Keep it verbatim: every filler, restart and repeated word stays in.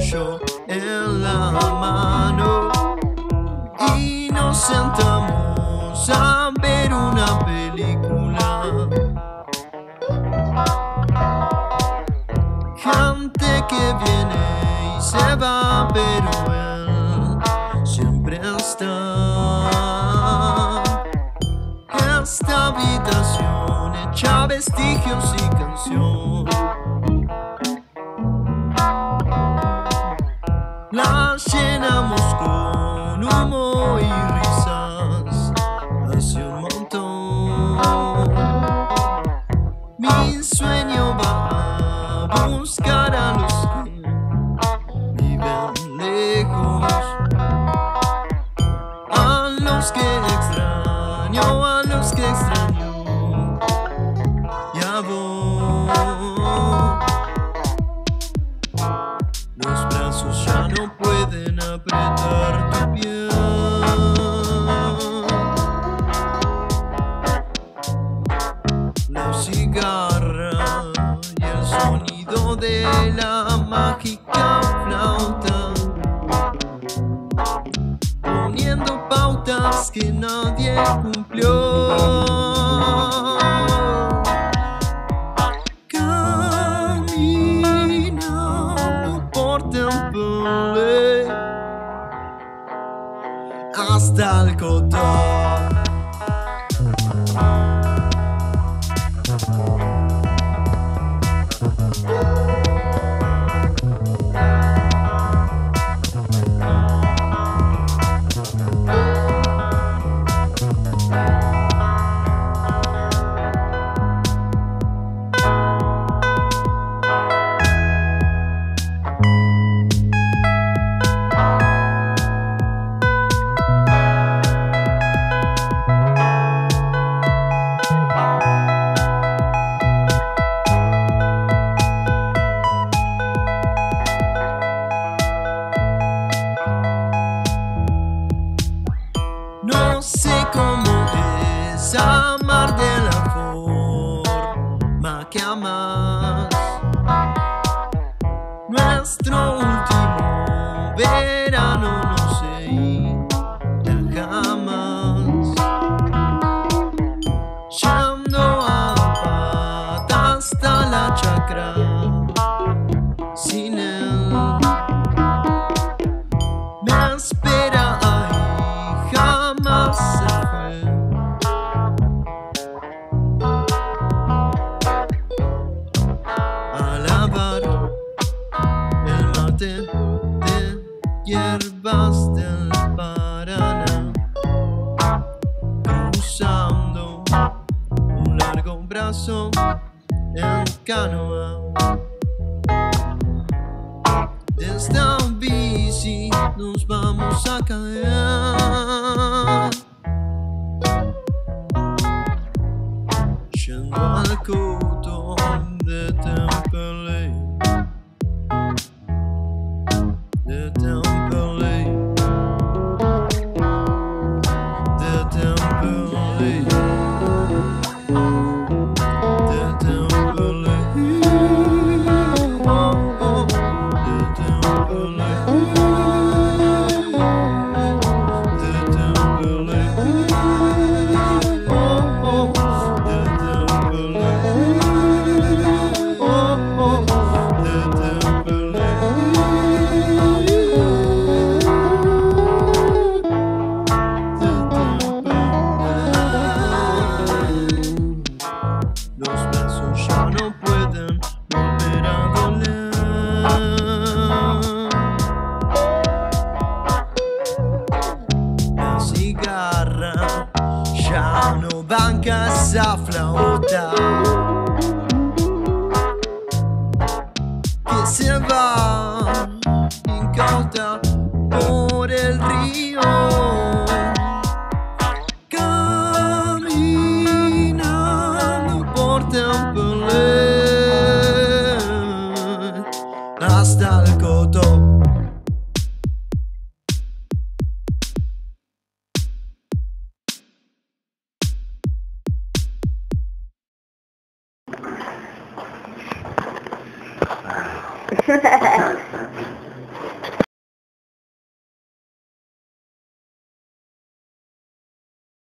cuchillo en la mano y nos sentamos a ver una película. Gente que viene y se va, pero él siempre está. Esta habitación hecha vestigios y canción, la llenamos con humo y risas hace un montón. Mi sueño va a buscar a los que viven lejos, a los que extraño, a los que extraño, ya voy. Los brazos ya no pueden apretar tu piel. La cigarra y el sonido de la mágica flauta, poniendo pautas que nadie cumplió. Temperley hasta el coto. No sé cómo es amar de la forma que amas. Nuestro último verano no se irá jamás. Yendo a pata hasta la chacra, sin él me espera ahí, jamás se fue. A lavar el mate de hierbas del Paraná, cruzando un largo brazo en canoa. De esta bici nos vamos a caer, yendo al coto de temperley, de temperley, de temperley, de temperley. Oh, oh. Los brazos ya no pueden volver a doler. La cigarra ya no banca esa flauta que se va incauta por el río. Temperley hasta el coto. Ha ha ha.